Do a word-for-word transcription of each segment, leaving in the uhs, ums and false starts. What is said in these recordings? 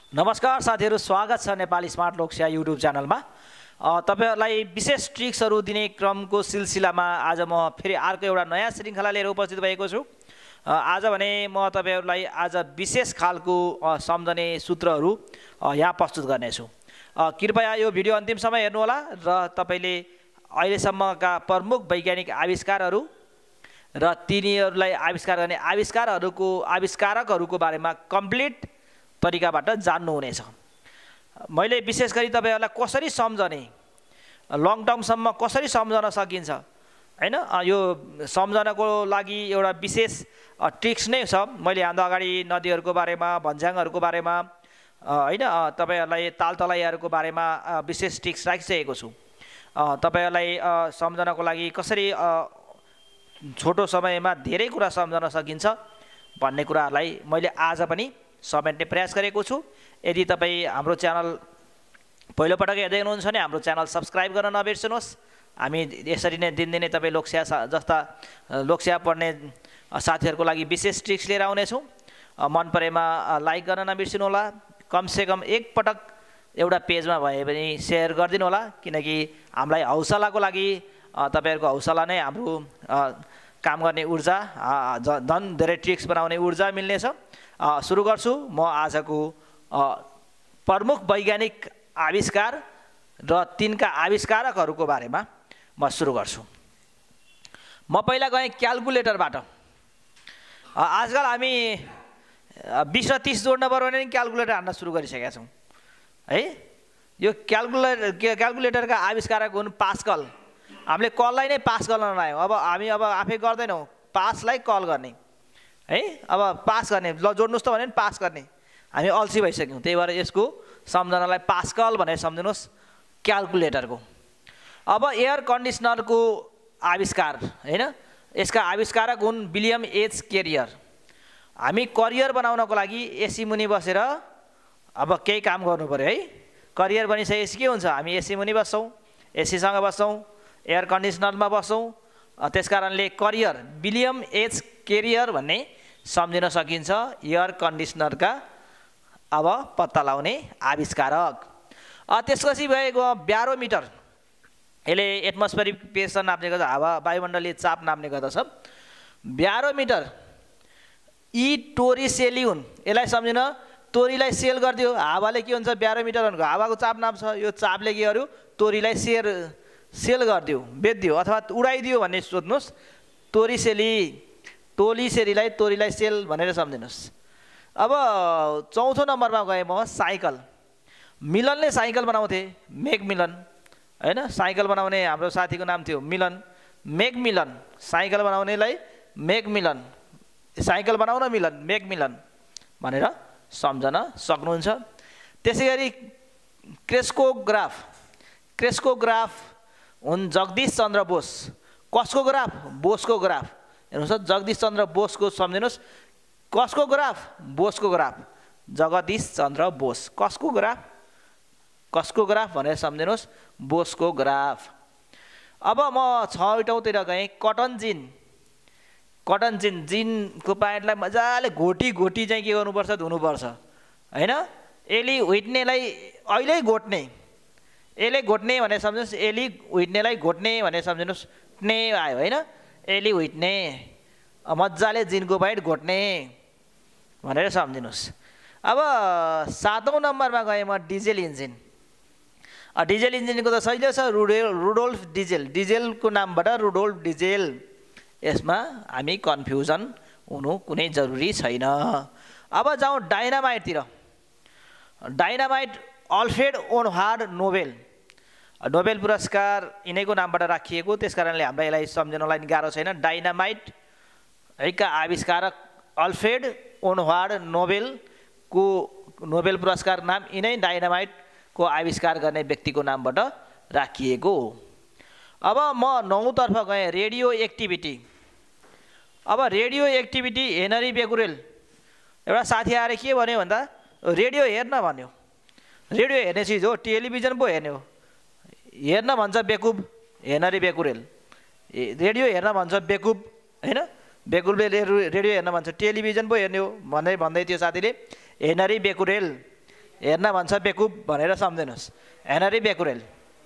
नमस्कार साथीहरु, स्वागत छ नेपाली स्मार्ट लोकसेवा युट्युब च्यानलमा। तपाईहरुलाई विशेष ट्रिक्सहरु दिने क्रमको सिलसिलामा आज म फेरि अर्को एउटा नयाँ श्रृंखला लिएर उपस्थित भएको छु। आज भने म तपाईहरुलाई आज विशेष खालको सम्झने सूत्रहरु यहाँ प्रस्तुत गर्नेछु। कृपया यो भिडियो अन्तिमसम्म हेर्नु होला र तपाईले अहिलेसम्मका प्रमुख वैज्ञानिक आविष्कारहरु र तिनीहरुलाई आविष्कार गर्ने आविष्कारहरुको आविष्कारकहरुको बारेमा कम्प्लिट तरिकाबाट जान्नु हुनेछ। मैले विशेष गरी तपाईहरुलाई कसरी सम्झने, लङ टर्मसम्म कसरी सम्झन सकिन्छ हैन, यो सम्झनको लागि एउटा विशेष ट्रिक्स नै छ। मैले यहाँ अगाडि नदीहरुको बारेमा, भन्ज्याङहरुको बारेमा हैन, तपाईहरुलाई तालतलाईहरुको बारेमा विशेष ट्रिक्स राखिसकेको छु। तपाईहरुलाई सम्झनको लागि कसरी छोटो समयमा धेरै कुरा सम्झन सकिन्छ भन्ने कुराहरुलाई मैले आज पनि समेट्ने प्रयास गरेको छु। यदि तपाई हाम्रो च्यानल पहिलो पटक हेर्दै हुनुहुन्छ भने हाम्रो च्यानल सब्स्क्राइब गर्न नबिर्सनुहोस्। हामी यसरी नै दिनदिनै तपाई लोकसेवा जस्ता लोकसेवा पढ्ने साथीहरुको लागि विशेष ट्रिक्स लिएर आउने छौं। मन परेमा लाइक गर्न नबिर्सिनु होला। कम से कम एक पटक एउटा पेजमा भए पनि शेयर गरिदिनु होला, किनकि हामीलाई हौसलाको लागि तपाईहरुको हौसला नै हाम्रो काम गर्ने ऊर्जा, धन धेरै ट्रिक्स बनाउने ऊर्जा मिल्नेछ। सुरु गर्छु म आजको प्रमुख वैज्ञानिक आविष्कार र तिनका आविष्कारकहरुको बारेमा म सुरु गर्छु। म पहिला गएँ क्याल्कुलेटरबाट। आजकल हामी बीस र तीस जोड्न पर्यो भने क्याल्कुलेटर हान्न सुरु गरिसकेका छौं है। यो क्याल्कुलेटर क्याल्कुलेटरका आविष्कारक हुन् पास्कल। हामीले कललाई नै पास गर्न नआयो, अब हामी अब आफै गर्दैनौं, पासलाई कल गर्ने है। अब पास गर्ने, ल जोड्नुस् त भने पास गर्ने, हामी अल्छी भइसक्यौं। त्यही भएर यसको सम्झनालाई पास्कल भनेर सम्झिनुस् क्याल्कुलेटरको। अब एयर कन्डिसनरको आविष्कार हैन, यसका आविष्कारक हुन् विलियम एच केरियर। हामी करियर बनाउनको लागि एसी मुनि बसेर अब केही काम गर्नु पर्यो है। करियर बनिसकेपछि के हुन्छ, हामी एसी मुनि बस्छौं, एसी सँग बस्छौं, एयर कन्डिसनरमा बस्छौं। त्यसकारणले करियर विलियम एच केरियर भन्ने सम्झिन सकिन्छ एयर कन्डिसनरका अब पत्ता लगाउने आविष्कारक। त्यसपछि भएको ब्यारोमिटर, यसले एटमोस्फेरिक प्रेसर नाप्ने गर्छ, हावा वायुमण्डलीय चाप नाप्ने गर्दछ। ब्यारोमिटर ई टोरिसेली हुन्, यसलाई सम्झिन। तोरीलाई सेल गरिदियो, हावाले के हुन्छ, ब्यारोमिटर भनेको हावाको चाप नाप्छ। यो चापले के गर्यो, तोरीलाई सेल सेल गरिदियो, बेच्दियो अथवा उडाइदियो भन्ने सोध्नुस्। तोरीसेली, टोलीसेरीलाई तोरीलाई सेल भनेर सम्झिनुस्। अब चौथो नम्बरमा गए म साइकल। मिलनले साइकल बनाउँथे, मेक मिलन हैन। साइकल बनाउने हाम्रो साथीको नाम थियो मिलन, मेक मिलन। साइकल बनाउनेलाई मेक मिलन, साइकल बनाउन मिलन, मेक मिलन भनेर सम्झन सक्नुहुन्छ। त्यसैगरी क्रेस्कोग्राफ, क्रेस्कोग्राफ हुन् जगदीश चन्द्र बोस। कसको ग्राफ, बोसको ग्राफ। हेर्नुहोस्, जगदीश चन्द्र बोसको सम्झिनुहोस्। कसको ग्राफ, बोसको ग्राफ। जगदीश चन्द्र बोस, कसको ग्राफ, कसको ग्राफ भनेर सम्झिनुहोस्, बोसको ग्राफ। अब म छवटौँतिर गएँ कटन जिन। कटन जिन, जिनको प्यान्टलाई मजाले घोटी घोटी चाहिँ के गर्नुपर्छ, धुनुपर्छ हैन। एली व्हिट्नेलाई अहिले घोट्ने, एले घोट्ने भनेर सम्झिनुहोस्, एली व्हिट्नेलाई घोट्ने भनेर सम्झिनुहोस्। ट्ने आयो हैन, एली व्हिट्ने मजाले जिनको प्यान्ट घोट्ने भनेर सम्झिनुहोस्। अब सातौं नम्बरमा गएँ म डिजेल इन्जिन। डिजेल इन्जिनको त सजिलो छ, रुडेल रुडोल्फ डिजेल। डिजेलको नामबाट रुडोल्फ डिजेल। यसमा हामी कन्फ्युजन हुनु कुनै जरुरी छैन। अब जाउँ डाइनामाइटतिर। डाइनामाइट अल्फ्रेड ओनहार्ड नोबेल। नोबेल पुरस्कार यिनैको नामबाट राखिएको, त्यसकारणले हामीलाई यसलाई सम्झनलाई गाह्रो छैन। डाइनामाइट हैका आविष्कारक अल्फ्रेड ओनहार्ड नोबेलको नोबेल पुरस्कार नाम यिनै डाइनामाइटको आविष्कार गर्ने व्यक्तिको नामबाट राखिएको हो। अब म नौतर्फ गएँ रेडियो एक्टिभिटी। अब रेडियो एक्टिभिटी हेनरी बेकुरेल। एउटा साथी आएर के भन्यो भन्दा रेडियो हेर्न भन्यो। रेडियो हेर्ने चिज हो, टेलिभिजन पो हेर्ने हो। हेर्न भन्छ बेकुब, हेनरी बेकुरेल। रेडियो हेर्न भन्छ बेकुब हैन, बेकुरेलले रेडियो हेर्न भन्छ टेलिभिजन पो हेर्ने हो भन्दै भन्दै त्यो साथीले हेनरी बेकुरेल हेर्न भन्छ बेकुब भनेर सम्झिनुहोस्, हेनरी बेकुरेल।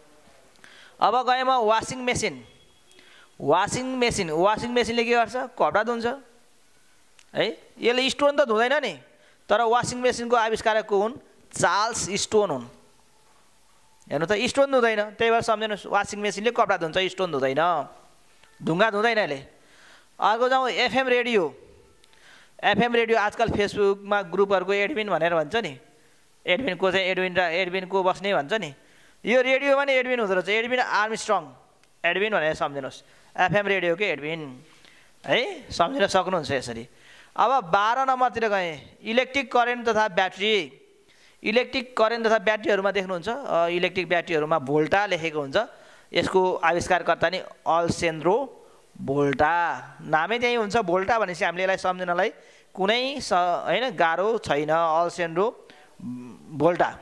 अब गएँ म washing machine. Washing machine washing मेसिनले के गर्छ? कपडा धुन्छ है। यसले स्टोन त धुँदैन नि, तर वासिङ मेसिनको आविष्कारक को हुन्? चार्ल्स स्टोन हुन्। हेर्नु त, स्टोन धुँदैन, त्यही भएर सम्झिनुहोस् वासिङ मेसिनले कपडा धुन्छ, स्टोन धुँदैन, ढुङ्गा धुँदैन यसले। अर्को जाउँ एफएम रेडियो। एफएम रेडियो आजकल फेसबुकमा ग्रुपहरूको एडमिन भनेर भन्छ नि, एडमिन को चाहिँ एडमिन र एडमिन को बस्ने भन्छ नि, यो रेडियोमा नि एडमिन हुँदो रहेछ, एडमिन आर्मस्ट्रङ एडमिन भनेर सम्झिनुहोस्, एफएम रेडियोकै एडमिन है, सम्झिन सक्नुहुन्छ यसरी। अब बाह्र नम्बरतिर गएँ, इलेक्ट्रिक करेन्ट तथा ब्याट्री। इलेक्ट्रिक करेन्ट तथा ब्याट्रीहरूमा देख्नुहुन्छ इलेक्ट्रिक ब्याट्रीहरूमा भोल्टा लेखेको हुन्छ, यसको आविष्कारकर्ता नि अल्सेन्द्रो भोल्टा, नामै त्यही हुन्छ भोल्टा भनेपछि हामीले यसलाई सम्झिनलाई कुनै स हैन गाह्रो छैन, अल्सेन्द्रो भोल्टा।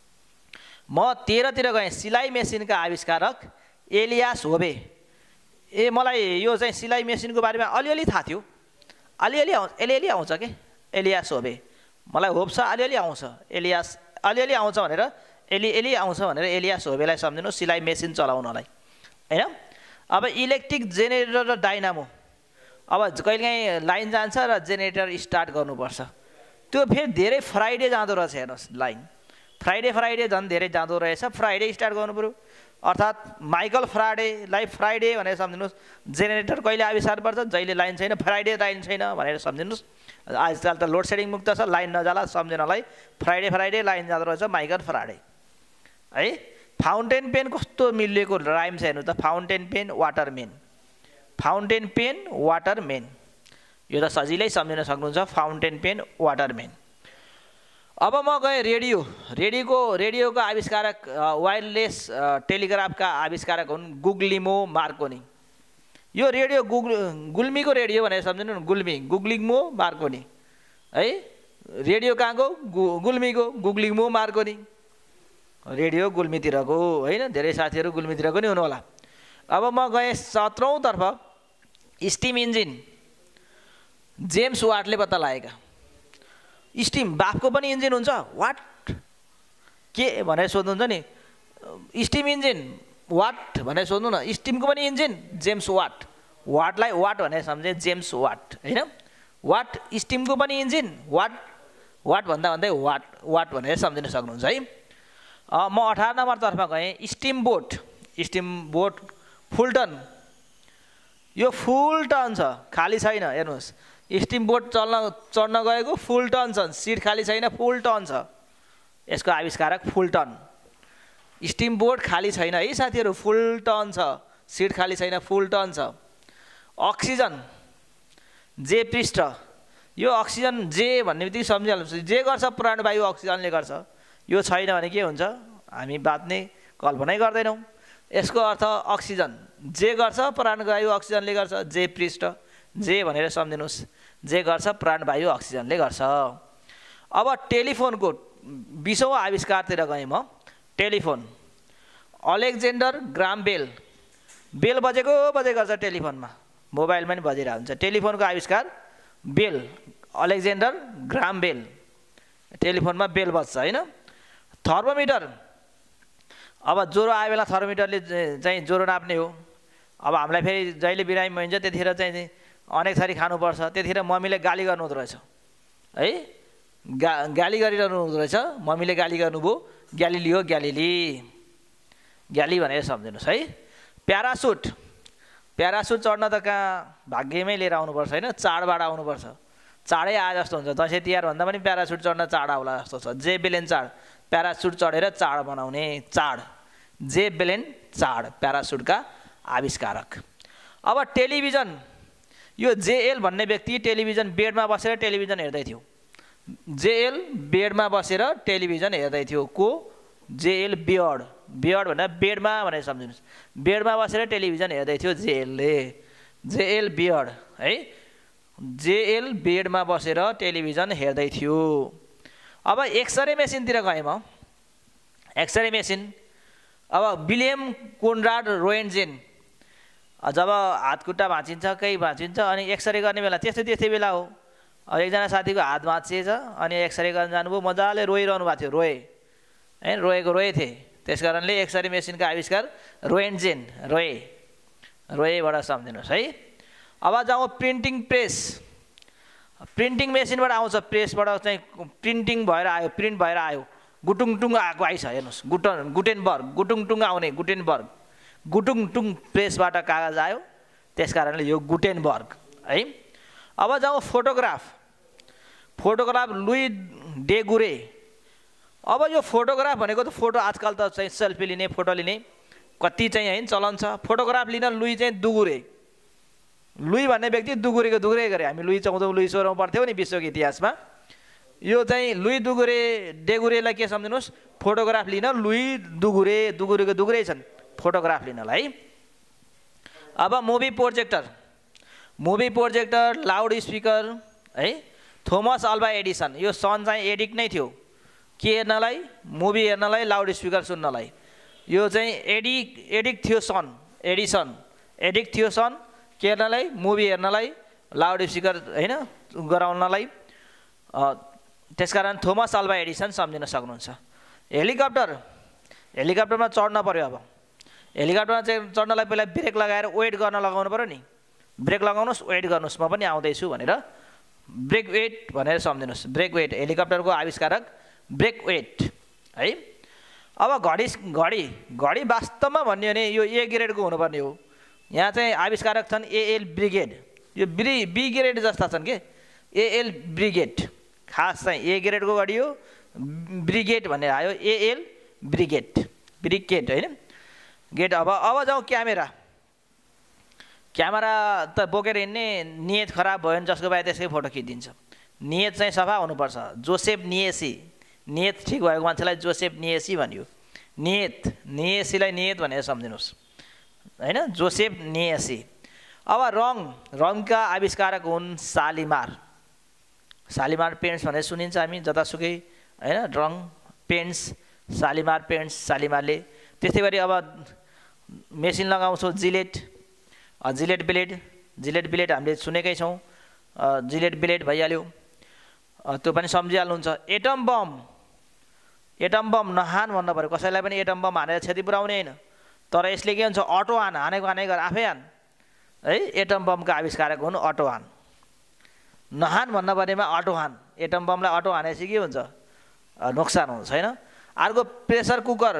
म तेह्रतिर गएँ, सिलाइ मेसिनका आविष्कारक एलियास होबे। ए मलाई यो चाहिँ सिलाइ मेसिनको बारेमा अलिअलि थाहा थियो, अलिअलि आउँछ अलिअलि आउँछ के एलियास होबे, मलाई होप छ अलिअलि आउँछ, एलियास अलिअलि आउँछ भनेर एलि एलि आउँछ भनेर एलियास होबेलाई सम्झिनु सिलाइ मेसिन चलाउनलाई हैन। अब इलेक्ट्रिक जेनेरेटर र डाइनामो, अब कहिलेकाहीँ लाइन जान्छ र जेनेरेटर स्टार्ट गर्नुपर्छ, त्यो फेरि धेरै फ्राइडे जाँदो रहेछ, हेर्नुहोस् लाइन फ्राइडे फ्राइडे झन् धेरै जाँदो रहेछ, फ्राइडे स्टार्ट गर्नु पऱ्यो, अर्थात् माइकल फ्राइडेलाई फ्राइडे भनेर सम्झिनुहोस्। जेनेरेटर कहिले आविष्कार पर्छ? जहिले लाइन छैन, फ्राइडे लाइन छैन भनेर सम्झिनुहोस्। आजकल त लोड सेडिङ मुक्त छ, लाइन नजाला सम्झिनलाई फ्राइडे फ्राइडे लाइन जाँदो रहेछ, माइकल फ्राइडे है। फाउन्टेन पेन कस्तो मिलेको राइम छ हेर्नु त, fountain pen Waterman, fountain pen Waterman, यो त सजिलै सम्झिन सक्नुहुन्छ, फाउन्टेन पेन वाटर मेन। अब म गएँ रेडियो। रेडियोको रेडियोको आविष्कारक वायरलेस टेलिग्राफका आविष्कारक हुन् गुग्लिमो मार्कोनी। यो रेडियो गुग्ल गुल्मीको रेडियो भनेर सम्झिनु न, गुल्मी गुग्लिमो मार्कोनी है। रेडियो कहाँको? गु गुल्मीको, गुग्लिमो मार्कोनी, रेडियो गुल्मीतिरको होइन, धेरै साथीहरू गुल्मीतिरको नि हुनु होला। अब म गएँ सत्रौँतर्फ, स्टिम इन्जिन जेम्स वाटले पत्ता लागेका। स्टिम बाफको पनि इन्जिन हुन्छ, वाट के भनेर सोध्नुहुन्छ नि, स्टिम इन्जिन वाट भनेर सोध्नु न, स्टिमको पनि इन्जिन जेम्स वाट, वाटलाई वाट भनेर सम्झे जेम्स वाट होइन, वाट स्टिमको पनि इन्जिन वाट, वाट भन्दा भन्दै वाट वाट भनेर सम्झिन सक्नुहुन्छ है। म अठार नम्बरतर्फ गएँ, steam boat. Steam boat Fulton, यो फुल टन छ, खाली छैन, हेर्नुहोस् स्टिम बोट चल्न चढ्न गएको फुल टन छ, सिट खाली छैन, फुल टन छ, यसको आविष्कारक फुल टन। स्टिम बोट खाली छैन है साथीहरू, फुल टन छ, सिट खाली छैन, फुल टन छ। अक्सिजन जे पृष्ठ, यो अक्सिजन जे भन्ने बित्तिकै सम्झिहाल्नुहोस्, जे गर्छ प्राणवायु अक्सिजनले गर्छ, यो छैन भने के हुन्छ हामी बाँच्ने कल्पनै गर्दैनौँ। यसको अर्थ अक्सिजन जे गर्छ प्राणवायु अक्सिजनले गर्छ, जे पृष्ठ जे भनेर सम्झिनुहोस्, जे गर्छ प्राणवायु अक्सिजनले गर्छ। अब टेलिफोनको बीसौँ आविष्कारतिर गएँ म। टेलिफोन अलेक्जेन्डर ग्राम बेल, बेल बजेको बजे गर्छ टेलिफोनमा, मोबाइलमा पनि बजिरहेको हुन्छ। टेलिफोनको आविष्कार बेल, अलेक्जेन्डर ग्राम बेल, टेलिफोनमा बेल बज्छ होइन। थर्मोमिटर, अब ज्वरो आयो बेला थर्मोमिटरले चाहिँ ज्वरो नाप्ने हो। अब हामीलाई फेरि जहिले बिरामी भइन्छ त्यतिखेर चाहिँ अनेक थरी खानुपर्छ, त्यतिखेर मम्मीले गाली गर्नु हुँदो रहेछ है, गा गाली गरिरहनु हुँदो रहेछ, मम्मीले गाली गर्नुभयो, ग्याली लियो ग्यालिली, ग्याली भनेर सम्झिनुहोस् है। प्यारासुट, प्यारासुट चढ्न त कहाँ भाग्यमै लिएर आउनुपर्छ होइन, चाडबाट आउनुपर्छ, चाडै आए जस्तो हुन्छ, दसैँ तिहार भन्दा पनि प्यारासुट चढ्न चाड आउला जस्तो छ। जे बेलेन चाड, प्यारासुट चढेर चाड बनाउने चाड, जे बेलेन चाड, प्यारासुटका आविष्कारक। अब टेलिभिजन, यो जेएल भन्ने व्यक्ति टेलिभिजन बेडमा बसेर टेलिभिजन हेर्दै थियो, जेएल बेडमा बसेर टेलिभिजन हेर्दै थियो, को? जेएल बियर्ड, बियर्ड भनेर बेडमा भनेर सम्झिनुहोस्, बेडमा बसेर टेलिभिजन हेर्दै थियो जेएलले, जेएल बियर्ड है, जेएल बेडमा बसेर टेलिभिजन हेर्दै थियो। अब एक्सरे मेसिनतिर गएँ म। एक्सरे मेसिन, अब विलियम कोनराड रोएन्जेन, जब हात खुट्टा भाँचिन्छ केही भाँचिन्छ अनि एक्सरे गर्ने बेला त्यस्तै त्यस्तै बेला हो, एकजना साथीको हात भाँचिएछ अनि एक्सरे गर्न जानुभयो, मजाले रोइरहनु भएको थियो, रोए है, रोएको रोए थिए। त्यस कारणले एक्सरे मेसिनको आविष्कार रोएन्जेन, रोए रोएबाट सम्झिनुहोस् है। अब जाउँ प्रिन्टिङ प्रेस। प्रिन्टिङ मेसिनबाट आउँछ, प्रेसबाट चाहिँ प्रिन्टिङ भएर आयो, प्रिन्ट भएर आयो, गुटुङटुङ आएको आइछ। हेर्नुहोस्, गुटन गुटेनबर्ग, गुटुङटुङ आउने गुटेनबर्ग, गुटुङटुङ प्रेसबाट कागज आयो, त्यस कारणले यो गुटेनबर्ग है। अब जाउँ फोटोग्राफ। फोटोग्राफ लुई डेगुरे। अब यो फोटोग्राफ भनेको त फोटो आजकल त चाहिँ सेल्फी लिने, फोटो लिने कति चाहिँ है चलन छ। फोटोग्राफ लिन लुई चाहिँ दुगुरे। लुई भन्ने व्यक्ति दुगुरेको दुगुरे गरे। हामी लुई चौधौँ लुई सोह्रौँ पढ्थ्यौँ नि विश्वको इतिहासमा। यो चाहिँ लुई दुगुरे डेगुरेलाई के सम्झिनुहोस्, फोटोग्राफ लिन लुई दुगुरे, दुगुरेको दुगुरे छन् फोटोग्राफ लिनलाई। अब movie projector. Movie projector, loud speaker है, थोमस अल्वा एडिसन। यो सन चाहिँ एडिक्ट नै थियो, के हेर्नलाई, मुभी हेर्नलाई, लाउड स्पिकर सुन्नलाई। यो चाहिँ एडिक एडिक्ट थियो सन, एडिसन एडिक्ट थियो सन, के हेर्नलाई, मुभी हेर्नलाई, लाउड स्पिकर होइन गराउनलाई। त्यसकारण थोमस अल्वा एडिसन सम्झिन सक्नुहुन्छ। हेलिकप्टर। हेलिकप्टरमा चढ्न पर्यो। अब हेलिकप्टरमा चाहिँ चढ्नलाई पहिला ब्रेक लगाएर वेट गर्न लगाउनु पर्यो नि। ब्रेक लगाउनुहोस्, वेट गर्नुहोस्, म पनि आउँदैछु भनेर ब्रेक वेट भनेर सम्झिनुहोस्। ब्रेक वेट, हेलिकप्टरको आविष्कारक ब्रेक वेट है। अब घडी। घडी घडी वास्तवमा भन्यो भने यो ए ग्रेडको हुनुपर्ने हो। यहाँ चाहिँ आविष्कारक छन् एएल ब्रिगेड। यो ब्रि बी ग्रेड जस्ता छन् के, एएल ब्रिगेड। खास चाहिँ ए ग्रेडको घडी हो, ब्रिगेड भनेर आयो, एएल ब्रिगेड, ब्रिगेड होइन गेट। अब अब जाउँ क्यामेरा। क्यामेरा त बोकेर हिँड्ने नियत खराब भयो भने जसको भए त्यसकै फोटो खिचिदिन्छ। नियत चाहिँ सफा हुनुपर्छ। जोसेफ निएसी, नियत ठिक भएको मान्छेलाई जोसेफ निएसी भनियो। नियत, निएसीलाई नियत भनेर सम्झिनुहोस् होइन, जोसेफ निएसी। अब रङ। रङका आविष्कारक हुन् सालिमार। सालिमार पेन्ट्स भनेर सुनिन्छ हामी जतासुकै होइन, रङ पेन्ट्स, सालिमार पेन्ट्स, सालिमारले। त्यस्तै गरी अब मेसिन लगाउँछौँ, Gillette, Gillette blade. Gillette blade हामीले सुनेकै छौँ, जिलेट ब्लेड भइहाल्यो, त्यो पनि सम्झिहाल्नुहुन्छ। Atom bomb. एटम बम नहान भन्नु पऱ्यो, कसैलाई पनि एटम बम हानेर क्षति पुऱ्याउने होइन, तर यसले के हुन्छ, अटो हान, हानेको हानै गर, आफै हान है। एटम बमका आविष्कारक हुन् अटो हान। नहान भन्नु पर्नेमा अटो हान। एटम बमलाई अटो हानेपछि के हुन्छ, नोक्सान हुन्छ होइन। अर्को प्रेसर कुकर।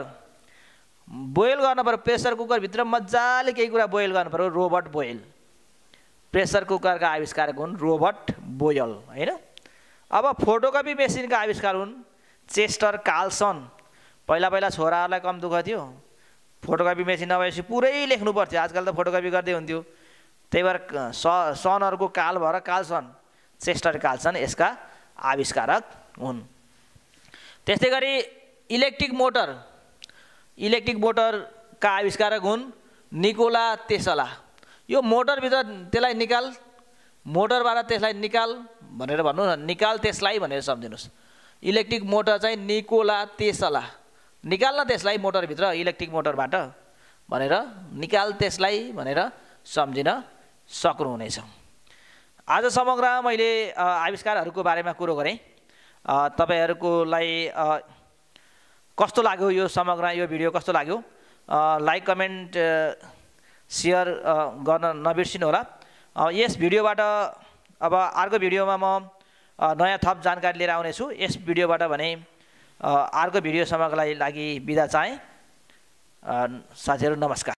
बोइल गर्नु पऱ्यो, प्रेसर कुकरभित्र मजाले केही कुरा बोइल गर्नु पऱ्यो, रोबर्ट बोयल। प्रेसर कुकरका आविष्कारक हुन् रोबर्ट बोयल होइन। अब फोटोकपी मेसिनका आविष्कार हुन् चेस्टर कार्लसन। पहिला पहिला छोराहरूलाई कम दुःख थियो, फोटोकपी मेसिन नभएपछि पुरै लेख्नु पर्थ्यो। आजकल त फोटोकपी गर्दै हुन्थ्यो, त्यही भएर स सनहरूको काल भएर कार्लसन, चेस्टर कार्लसन यसका आविष्कारक हुन्। त्यस्तै गरी इलेक्ट्रिक मोटर। इलेक्ट्रिक मोटरका आविष्कारक हुन् निकोला टेस्ला। यो मोटरभित्र त्यसलाई निकाल, मोटरबाट त्यसलाई निकाल भनेर भन्नु न, निकाल त्यसलाई भनेर सम्झिनुहोस्। इलेक्ट्रिक मोटर चाहिँ निकोला टेस्ला। निकाल्न त्यसलाई मोटरभित्र, इलेक्ट्रिक मोटरबाट भनेर निकाल त्यसलाई भनेर सम्झिन सक्नुहुनेछ। आज समग्रमा मैले आविष्कारहरूको बारेमा कुरो गरेँ। तपाईँहरूकोलाई कस्तो लाग्यो यो समग्र यो भिडियो कस्तो लाग्यो, लाइक कमेन्ट सेयर गर्न नबिर्सिनु होला। यस भिडियोबाट अब अर्को भिडियोमा म नयाँ थप जानकारी लिएर आउनेछु। यस भिडियोबाट भने अर्को भिडियोसम्मको लागि बिदा चाहेँ। साथीहरू नमस्कार।